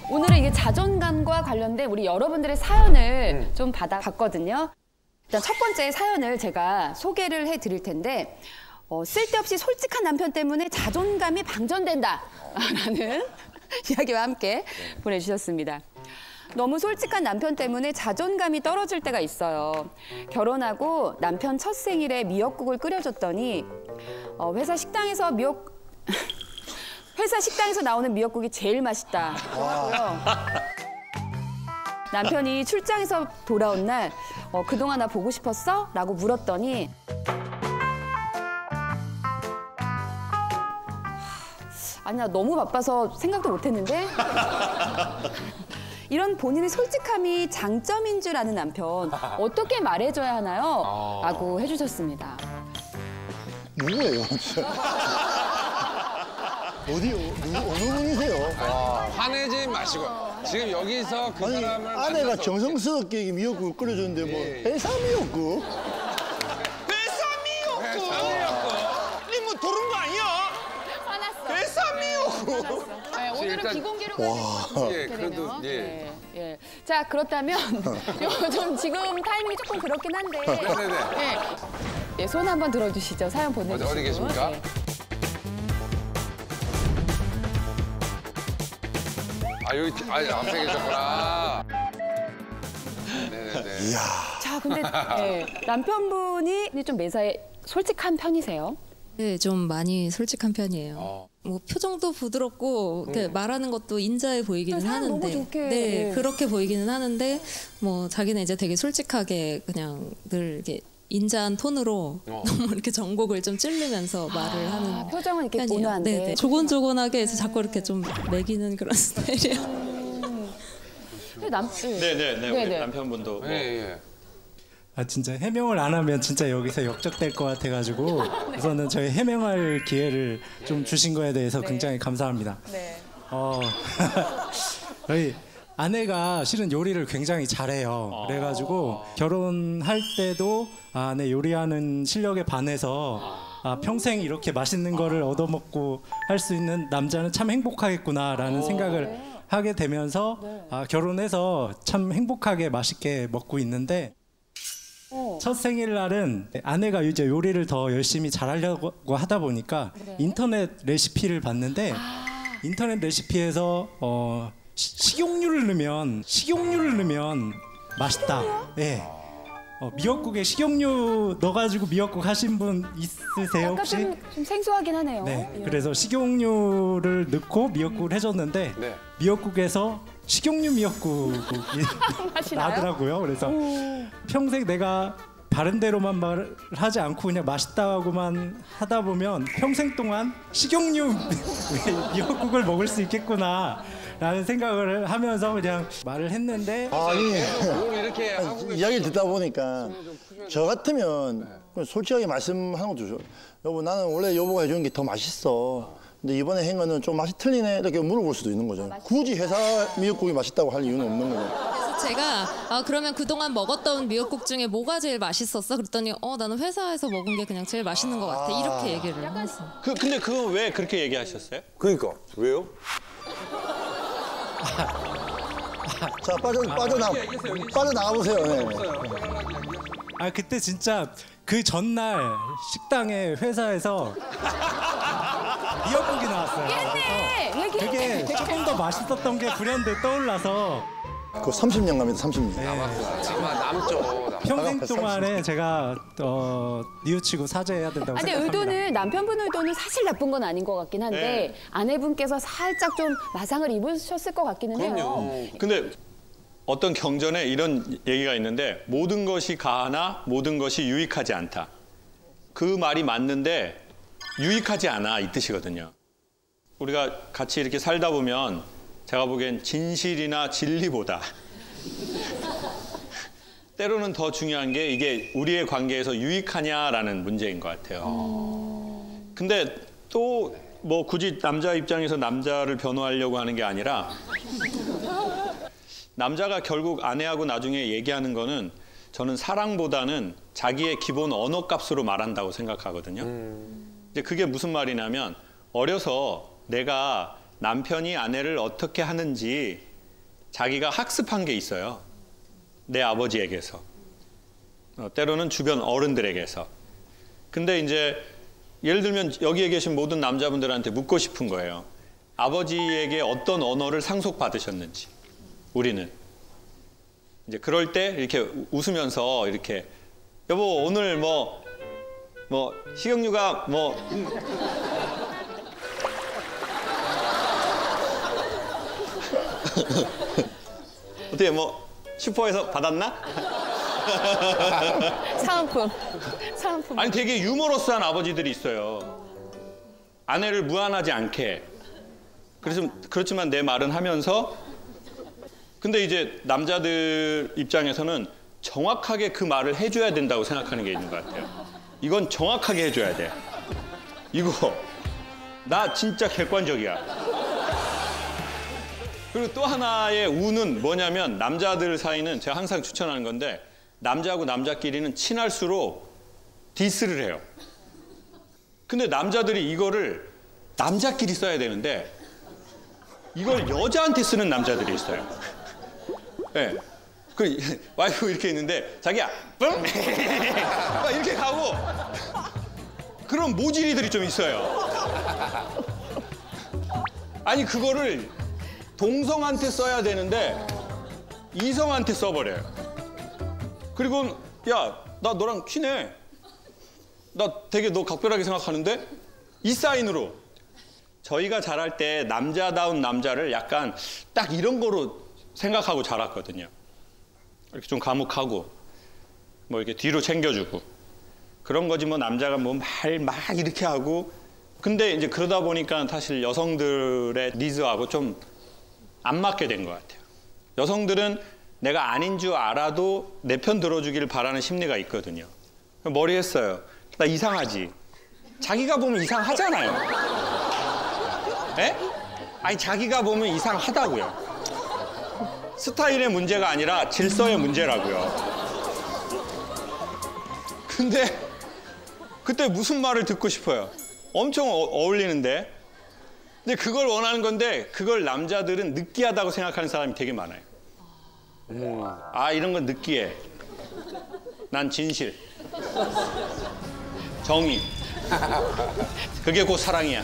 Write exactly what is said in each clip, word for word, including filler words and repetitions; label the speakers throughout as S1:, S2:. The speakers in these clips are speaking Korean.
S1: 오늘은 이게 자존감과 관련된 우리 여러분들의 사연을 음. 좀 받아봤거든요. 일단 첫 번째 사연을 제가 소개를 해드릴 텐데 어, 쓸데없이 솔직한 남편 때문에 자존감이 방전된다라는 이야기와 함께 보내주셨습니다. 너무 솔직한 남편 때문에 자존감이 떨어질 때가 있어요. 결혼하고 남편 첫 생일에 미역국을 끓여줬더니 어, 회사 식당에서 미역 회사 식당에서 나오는 미역국이 제일 맛있다. 하고요. 남편이 출장에서 돌아온 날 어, 그동안 나 보고 싶었어? 라고 물었더니 아니 나 너무 바빠서 생각도 못했는데 이런 본인의 솔직함이 장점인 줄 아는 남편 어떻게 말해줘야 하나요? 라고 해주셨습니다.
S2: 누구예요? 어디, 누구, 어느 분이세요? 와.
S3: 화내지 마시고. 지금 여기서 그
S2: 아니,
S3: 사람을.
S2: 아내가 정성스럽게 미역국을 끓여줬는데 뭐
S3: 예.
S2: 회사 미역국?
S4: 회사 미역국?
S3: 회사 미역국.
S4: 니 뭐 도른 거 아니야?
S1: 화났어.
S4: 회사 미역국?
S1: 네, 오늘은
S3: 일단...
S1: 비공개로
S3: 예, 그래도 예.
S1: 예, 예. 자 그렇다면 좀 지금 타이밍이 조금 그렇긴 한데.
S3: 네네네.
S1: 예, 예, 손 한번 들어주시죠. 사연 보내주시고.
S3: 어디, 어디 계십니까?
S1: 예.
S3: 아 여기 아 앞에 계셨구나. 네네네.
S2: 이야.
S1: 자 근데 예, 남편분이 좀 매사에 솔직한 편이세요?
S5: 네, 좀 많이 솔직한 편이에요.
S3: 어.
S5: 뭐 표정도 부드럽고 이렇게
S3: 음.
S5: 말하는 것도 인자해 보이기는
S1: 사람
S5: 하는데,
S1: 너무 좋게.
S5: 네,
S1: 예.
S5: 그렇게 보이기는 하는데 뭐 자기는 이제 되게 솔직하게 그냥 늘 이렇게 인자한 톤으로
S3: 어.
S5: 너무 이렇게 정곡을 좀 찌르면서 말을
S1: 아,
S5: 하는
S1: 표정은 이렇게
S5: 편이에요.
S1: 온화한데.
S5: 네, 네. 조곤조곤하게 해서 자꾸 이렇게 좀 매기는 그런 스타일이에요.
S1: 근데 남,
S4: 네네네,
S1: 네,
S4: 우리
S1: 네.
S4: 남편분도. 뭐.
S3: 예, 예.
S6: 아 진짜 해명을 안 하면 진짜 여기서 역적될 것 같아가지고 우선은 저희 해명할 기회를 좀 주신 거에 대해서
S1: 네.
S6: 굉장히 감사합니다.
S1: 네.
S6: 어, 저희 아내가 실은 요리를 굉장히 잘해요. 그래가지고 결혼할 때도 아내 요리하는 실력에 반해서 아, 평생 이렇게 맛있는 거를 얻어먹고 할 수 있는 남자는 참 행복하겠구나라는 생각을 하게 되면서 아, 결혼해서 참 행복하게 맛있게 먹고 있는데
S1: 어.
S6: 첫 생일날은 아내가 이제 요리를 더 열심히 잘하려고 하다 보니까
S1: 그래?
S6: 인터넷 레시피를 봤는데
S1: 아.
S6: 인터넷 레시피에서 어, 시, 식용유를 넣으면 식용유를 넣으면 맛있다. 예. 어, 미역국에 식용유 넣어가지고 미역국 하신 분 있으세요
S1: 약간
S6: 혹시?
S1: 좀, 좀 생소하긴 하네요.
S6: 네.
S1: 예.
S6: 그래서 식용유를 넣고 미역국을 해줬는데
S3: 네.
S6: 미역국에서 식용유 미역국이
S1: 맛이 나요?
S6: 나더라고요. 그래서 평생 내가 바른 대로만 말을 하지 않고 그냥 맛있다고만 하다 보면 평생 동안 식용유 미역국을 먹을 수 있겠구나 라는 생각을 하면서 그냥 말을 했는데
S2: 아니,
S3: 뭘 이렇게 하고 계시-
S2: 이야기를 듣다 보니까 저 같으면 솔직하게 말씀하는 것도 좋아요. 여보 나는 원래 여보가 해주는 게 더 맛있어. 근데 이번에 한 거는 좀 맛이 틀리네 이렇게 물어볼 수도 있는 거죠. 굳이 회사 미역국이 맛있다고 할 이유는 없는 거죠.
S5: 그래서 제가 아, 그러면 그동안 먹었던 미역국 중에 뭐가 제일 맛있었어? 그랬더니 어 나는 회사에서 먹은 게 그냥 제일 맛있는 것 같아. 이렇게 얘기를 했어요.
S4: 그, 근데 그거 왜 그렇게 얘기하셨어요?
S3: 그러니까 왜요?
S2: 자 빠져 빠져나 빠져나가 보세요. 네.
S6: 아 그때 진짜 그 전날 식당에 회사에서 미역국이 나왔어요.
S1: 네,
S6: 그래서
S1: 얘기했네.
S6: 그게 조금 더 맛있었던 게 불현듯 떠올라서
S2: 그 삼십 년 갑니다. 삼십 년.
S3: 정말 남죠.
S6: 평생 동안에 제가 어, 뉘우치고 사죄해야 된다고
S1: 아니
S6: 생각합니다.
S1: 의도는 남편분 의도는 사실 나쁜 건 아닌 것 같긴 한데
S4: 네.
S1: 아내분께서 살짝 좀 마상을 입으셨을 것 같기는 해요.
S3: 그럼요.
S4: 근데 어떤 경전에 이런 얘기가 있는데 모든 것이 가하나 모든 것이 유익하지 않다. 그 말이 맞는데 유익하지 않아 이 뜻이거든요. 우리가 같이 이렇게 살다 보면 제가 보기엔 진실이나 진리보다 때로는 더 중요한 게 이게 우리의 관계에서 유익하냐라는 문제인 것 같아요. 근데 또 뭐 굳이 남자 입장에서 남자를 변호하려고 하는 게 아니라 남자가 결국 아내하고 나중에 얘기하는 거는 저는 사랑보다는 자기의 기본 언어값으로 말한다고 생각하거든요. 이제 그게 무슨 말이냐면 어려서 내가 남편이 아내를 어떻게 하는지 자기가 학습한 게 있어요. 내 아버지에게서. 어, 때로는 주변 어른들에게서. 근데 이제 예를 들면 여기에 계신 모든 남자분들한테 묻고 싶은 거예요. 아버지에게 어떤 언어를 상속받으셨는지. 우리는. 이제 그럴 때 이렇게 웃으면서 이렇게 여보 오늘 뭐 뭐 식용유가 뭐 어떻게 뭐 슈퍼에서 받았나?
S1: 사은품. 사은품.
S4: 아니 되게 유머러스한 아버지들이 있어요. 아내를 무안하지 않게. 그래서 그렇지만 내 말은 하면서 근데 이제 남자들 입장에서는 정확하게 그 말을 해줘야 된다고 생각하는 게 있는 것 같아요. 이건 정확하게 해줘야 돼. 이거 나 진짜 객관적이야. 그리고 또 하나의 우는 뭐냐면 남자들 사이는 제가 항상 추천하는 건데 남자하고 남자끼리는 친할수록 디스를 해요. 근데 남자들이 이거를 남자끼리 써야 되는데 이걸 여자한테 쓰는 남자들이 있어요. 네. 그 와이프 이렇게 있는데 자기야 뿡 막 이렇게 가고 그런 모질이들이 좀 있어요. 아니 그거를 동성한테 써야 되는데 이성한테 써버려요. 그리고 야 나 너랑 친해. 나 되게 너 각별하게 생각하는데 이 사인으로 저희가 자랄 때 남자다운 남자를 약간 딱 이런 거로 생각하고 자랐거든요. 이렇게 좀 과묵하고 뭐 이렇게 뒤로 챙겨주고 그런 거지 뭐 남자가 뭐 말 막 이렇게 하고 근데 이제 그러다 보니까 사실 여성들의 니즈하고 좀 안 맞게 된 것 같아요. 여성들은 내가 아닌 줄 알아도 내 편 들어주기를 바라는 심리가 있거든요. 머리 했어요. 나 이상하지? 자기가 보면 이상하잖아요. 에? 아니 자기가 보면 이상하다고요. 스타일의 문제가 아니라 질서의 문제라고요. 근데 그때 무슨 말을 듣고 싶어요? 엄청 어, 어울리는데. 근데 그걸 원하는 건데 그걸 남자들은 느끼하다고 생각하는 사람이 되게 많아요. 음. 아 이런 건 느끼해. 난 진실. 정의. 그게 곧 사랑이야.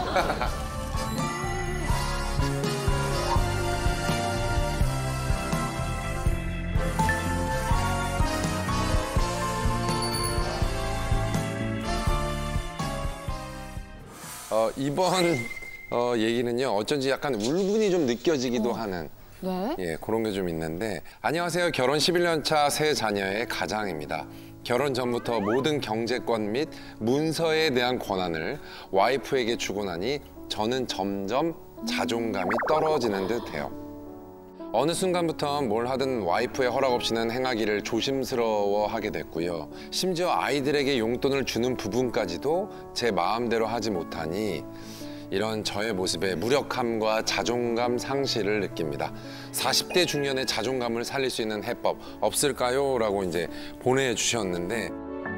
S3: 어, 이번 어, 얘기는요. 어쩐지 약간 울분이 좀 느껴지기도 하는
S1: 네?
S3: 예, 그런 게 좀 있는데 안녕하세요. 결혼 십일 년 차 세 자녀의 가장입니다. 결혼 전부터 모든 경제권 및 문서에 대한 권한을 와이프에게 주고 나니 저는 점점 자존감이 떨어지는 듯해요. 어느 순간부터 뭘 하든 와이프의 허락 없이는 행하기를 조심스러워하게 됐고요. 심지어 아이들에게 용돈을 주는 부분까지도 제 마음대로 하지 못하니 이런 저의 모습에 무력함과 자존감 상실을 느낍니다. 사십 대 중년의 자존감을 살릴 수 있는 해법 없을까요? 라고 이제 보내주셨는데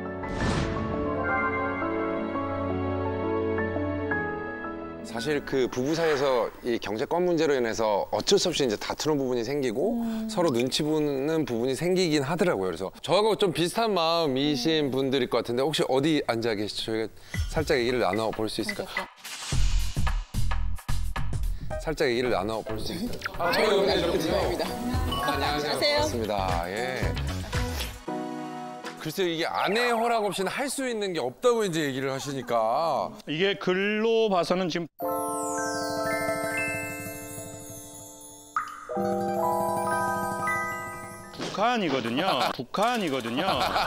S3: 사실 그 부부 사이에서 이 경제권 문제로 인해서 어쩔 수 없이 이제 다투는 부분이 생기고 음. 서로 눈치 보는 부분이 생기긴 하더라고요. 그래서 저하고 좀 비슷한 마음이신 음. 분들일 것 같은데 혹시 어디 앉아 계시죠? 저희가 살짝 얘기를 나눠볼 수 있을까요? 살짝 얘기를 나눠볼 수 있을까요? 아, 저희 여기 이렇게 안녕하세요. 반갑습니다. 예. 글쎄요, 이게 아내의 허락 없이는 할 수 있는 게 없다고 이제 얘기를 하시니까.
S4: 이게 글로 봐서는 지금 북한이거든요. 북한이거든요.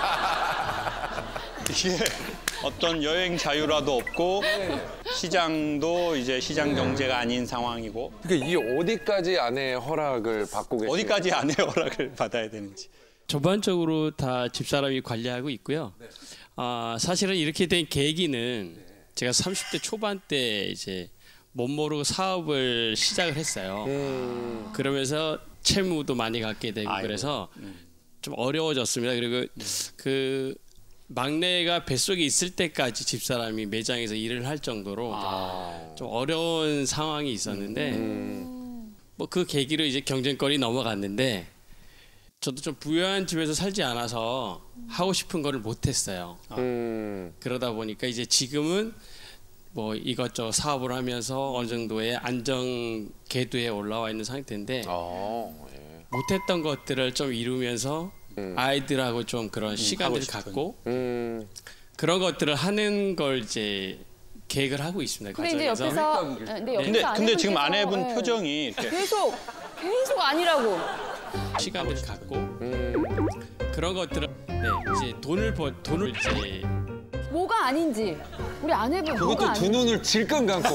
S4: 이게 어떤 여행 자유라도 없고 시장도 이제 시장 경제가 아닌 상황이고.
S3: 그러니까 이게 어디까지 아내의 허락을 받고 계세요?
S4: 어디까지 아내의 허락을 받아야 되는지.
S7: 전반적으로 다 집사람이 관리하고 있고요. 네. 아, 사실은 이렇게 된 계기는 네. 제가 삼십 대 초반 때 이제 못 모르고 사업을 시작을 했어요. 음. 그러면서 채무도 많이 갖게 되고 아이고. 그래서 음. 좀 어려워졌습니다. 그리고 음. 그 막내가 뱃속에 있을 때까지 집사람이 매장에서 일을 할 정도로 아. 좀 어려운 상황이 있었는데 음. 뭐 그 계기로 이제 경쟁권이 넘어갔는데 저도 좀 부유한 집에서 살지 않아서 하고 싶은 거를 못했어요.
S3: 음.
S7: 그러다 보니까 이제 지금은 뭐 이것저것 사업을 하면서 어느 정도의 안정 궤도에 올라와 있는 상태인데
S3: 어, 예.
S7: 못했던 것들을 좀 이루면서
S3: 음.
S7: 아이들하고 좀 그런 시간을
S4: 싶은.
S7: 갖고
S3: 음.
S7: 그런 것들을 하는 걸 이제 계획을 하고 있습니다.
S1: 근데 이제
S7: 가정에서.
S1: 옆에서 네, 근데, 옆에서
S4: 근데 근데 지금
S1: 아내분께서,
S4: 아내분
S1: 네.
S4: 표정이 이렇게
S1: 계속 계속 아니라고.
S7: 시간을 갖고
S3: 음.
S7: 그런 것들을 네, 이제 돈을 버 돈을 이제
S1: 뭐가 아닌지 우리 아내분 뭐가
S3: 그것도 두
S1: 아닌지.
S3: 눈을 질끈 감고.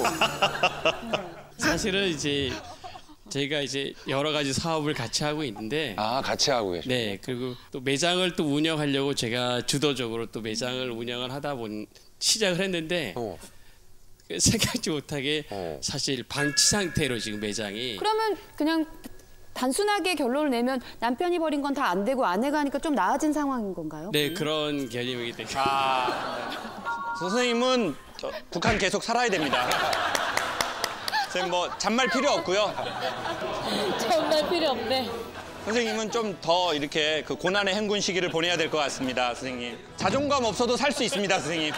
S7: 사실은 이제 저희가 이제 여러 가지 사업을 같이 하고 있는데
S3: 아, 같이 하고 계시죠.
S7: 네 그리고 또 매장을 또 운영하려고 제가 주도적으로 또 매장을 운영을 하다 본 시작을 했는데
S3: 어.
S7: 생각지 못하게
S3: 어.
S7: 사실 방치 상태로 지금 매장이
S1: 그러면 그냥 단순하게 결론을 내면 남편이 버린 건 다 안 되고 아내가 하니까 좀 나아진 상황인 건가요?
S7: 네 그런 개념이기 때문에
S4: 아, 선생님은 저, 북한 계속 살아야 됩니다. 선생님 뭐 잔말 필요 없고요.
S5: 정말 필요 없네.
S4: 선생님은 좀 더 이렇게 그 고난의 행군 시기를 보내야 될 것 같습니다, 선생님. 자존감 없어도 살 수 있습니다, 선생님.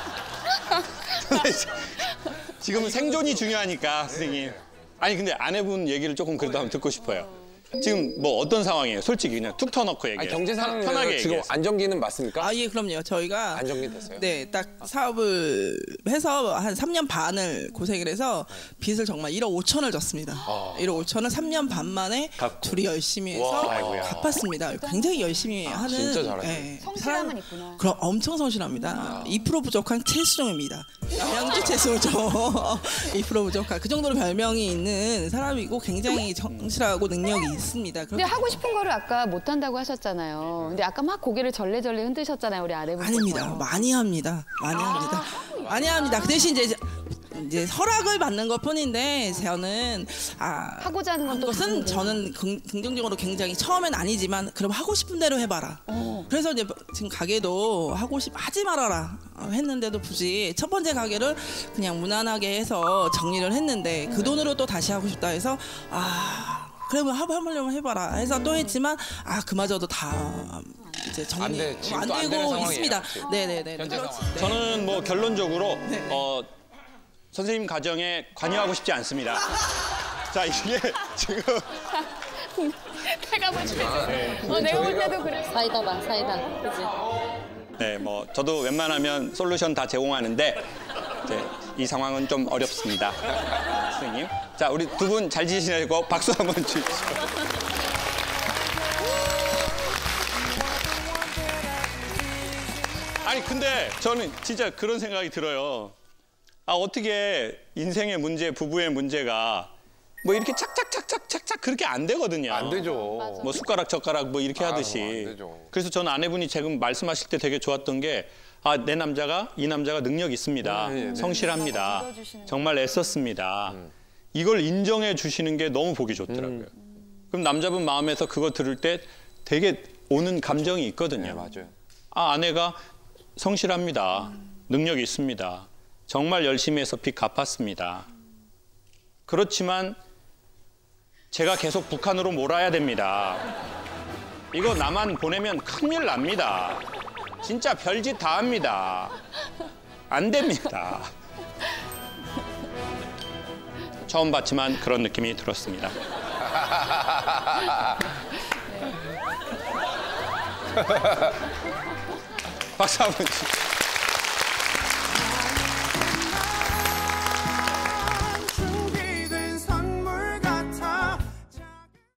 S4: 지금은 생존이 중요하니까, 선생님. 아니 근데 아내분 얘기를 조금 그래도 한번 듣고 싶어요. 지금 뭐 어떤 상황이에요? 솔직히 그냥 툭 터놓고 얘기해요.
S3: 아니, 경제 상황에서
S4: 편하게
S3: 지금
S4: 얘기해요.
S3: 안정기는 맞습니까?
S8: 아, 예, 그럼요. 저희가
S3: 안정기 됐어요?
S8: 네, 딱 사업을 해서 한 삼 년 반을 고생을 해서 빚을 정말 일억 오천을 졌습니다. 일억 오천을 삼 년 반 만에
S4: 갚고.
S8: 둘이 열심히 해서
S4: 와, 아이고야.
S8: 갚았습니다. 굉장히 열심히 하는
S3: 진짜 잘하시네.
S8: 예,
S1: 성실함은
S8: 사람-
S1: 있구나.
S8: 그럼 엄청 성실합니다. 이 퍼센트 부족한 채수종입니다. 양주 채수종. 이 퍼센트 부족한 그 정도로 별명이 있는 사람이고 굉장히 정실하고 능력이 있습니다.
S1: 근데 하고 싶은 거를 아까 못 한다고 하셨잖아요. 근데 아까 막 고개를 절레절레 흔드셨잖아요, 우리 아내분.
S8: 아닙니다. 많이 합니다. 많이 합니다. 많이 합니다. 그 대신 이제 이제 허락을 받는 것 뿐인데 저는 아
S1: 하고자 하는 건또
S8: 것은
S1: 다른데.
S8: 저는 긍, 긍정적으로 굉장히 처음엔 아니지만 그럼 하고 싶은 대로 해봐라.
S1: 어.
S8: 그래서 이제 지금 가게도 하고 싶 하지 말아라 했는데도 굳이 첫 번째 가게를 그냥 무난하게 해서 정리를 했는데 그 돈으로 또 다시 하고 싶다 해서 아 그래 뭐 하려면 해봐라 해서 또 했지만 아 그마저도 다 이제 정리
S3: 안 돼, 지금
S8: 안
S3: 또안 되는
S8: 되고
S3: 상황이에요,
S8: 있습니다.
S3: 지금.
S8: 네네네.
S3: 현재
S8: 그렇지.
S3: 상황.
S8: 네.
S4: 저는 뭐 결론적으로
S8: 네.
S4: 어, 선생님 가정에 관여하고 싶지 않습니다. 자 이게 지금
S1: 내가 볼 때도, 어, 내가 볼 때도 그래.
S5: 사이다 봐, 사이다. 그지?
S4: 네 뭐 저도 웬만하면 솔루션 다 제공하는데 이제 이 상황은 좀 어렵습니다, 선생님. 자 우리 두 분 잘 지내고 박수 한번 주십시오. 아니 근데 저는 진짜 그런 생각이 들어요. 아 어떻게 인생의 문제, 부부의 문제가 뭐 이렇게 착착착착착착 그렇게 안 되거든요.
S3: 안 되죠.
S4: 뭐 숟가락 젓가락 뭐 이렇게 하듯이.
S3: 아유, 안 되죠.
S4: 그래서 저는 아내분이 지금 말씀하실 때 되게 좋았던 게 아, 내 남자가 이 남자가 능력 있습니다.
S3: 네, 네.
S4: 성실합니다. 정말 애썼습니다. 이걸 인정해 주시는 게 너무 보기 좋더라고요. 그럼 남자분 마음에서 그거 들을 때 되게 오는 감정이 있거든요.
S3: 네, 맞아요.
S4: 아, 아내가 성실합니다. 능력이 있습니다. 정말 열심히 해서 빚 갚았습니다. 그렇지만 제가 계속 북한으로 몰아야 됩니다. 이거 나만 보내면 큰일 납니다. 진짜 별짓 다 합니다. 안 됩니다. 처음 봤지만 그런 느낌이 들었습니다. 박수 한번 주세요.